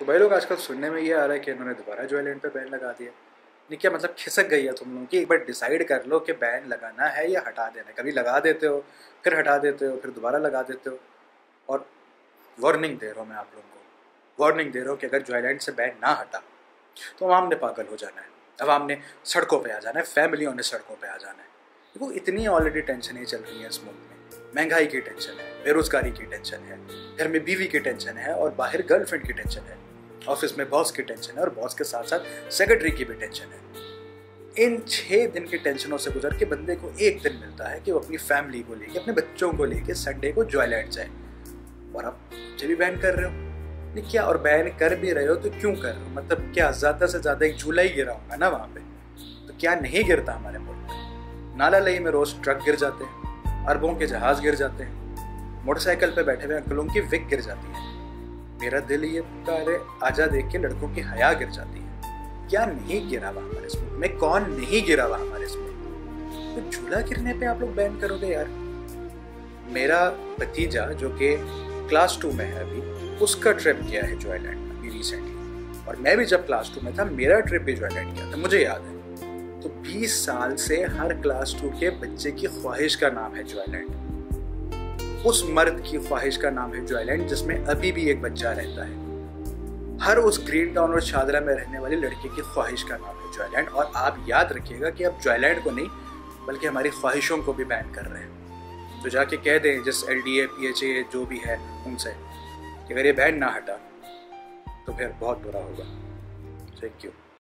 भाई लोग आजकल सुनने में ये आ रहा है कि इन्होंने दोबारा जॉयलैंड पे बैन लगा दिया। नहीं क्या मतलब खिसक गई है तुम लोगों की? एक बार डिसाइड कर लो कि बैन लगाना है या हटा देना है। कभी लगा देते हो, फिर हटा देते हो, फिर दोबारा लगा देते हो। और वार्निंग दे रहा हूँ मैं आप लोगों को, वार्निंग दे रहा हूँ कि अगर जॉयलैंड से बैन ना हटा तो अवाम ने पागल हो जाना है, अवाम ने सड़कों पर आ जाना है, फैमिलियों ने सड़कों पर आ जाना है। देखो इतनी ऑलरेडी टेंशनें चल रही हैं इस मुल्क में। महंगाई की टेंशन है, बेरोजगारी की टेंशन है, घर में बीवी की टेंशन है और बाहर गर्लफ्रेंड की टेंशन है, ऑफिस में बॉस की टेंशन है और बॉस के साथ साथ सेक्रेटरी की भी टेंशन है। इन 6 दिन की टेंशनों से गुजर के बंदे को एक दिन मिलता है कि वो अपनी फैमिली को लेके, अपने बच्चों को लेके संडे को जॉयलैंड जाए, और आप मुझे भी बैन कर रहे हो। नहीं क्या, और बैन कर भी रहे हो तो क्यों कर रहे हो? मतलब क्या ज़्यादा से ज़्यादा एक झूला ही गिरा होगा ना वहाँ पे? तो क्या नहीं गिरता हमारे मुल्क में? नाला लई में रोज़ ट्रक गिर जाते हैं, अरबों के जहाज गिर जाते हैं, मोटरसाइकिल पे बैठे हुए अंकलों की विग गिर जाती है। मेरा दिल ये पुकारे आजा देख के लड़कों की हया गिर जाती है। क्या नहीं गिरा हुआ हमारे इसमें में? कौन नहीं गिरा हुआ हमारे इसमें? तो झूला गिरने पे आप लोग बैन करोगे यार? मेरा भतीजा जो कि क्लास 2 में है अभी, उसका ट्रिप किया है जॉयलैंड अभी रिसेंटली, और मैं भी जब क्लास 2 में था मेरा ट्रिप भी जॉयलैंड किया था, मुझे याद है। तो 20 साल से हर क्लास 2 के बच्चे की ख्वाहिश का नाम है जॉयलैंड। उस मर्द की ख्वाहिश का नाम है जॉयलैंड जिसमें अभी भी एक बच्चा रहता है। हर उस ग्रीन टाउन और शादरा में रहने वाली लड़की की ख्वाहिश का नाम है जॉयलैंड। और आप याद रखिएगा कि अब जॉयलैंड को नहीं बल्कि हमारी ख्वाहिशों को भी बैन कर रहे हैं। तो जाके कह दें जिस LDA PHA जो भी है उनसे कि अगर ये बैन ना हटा तो फिर बहुत बुरा होगा। Thank you.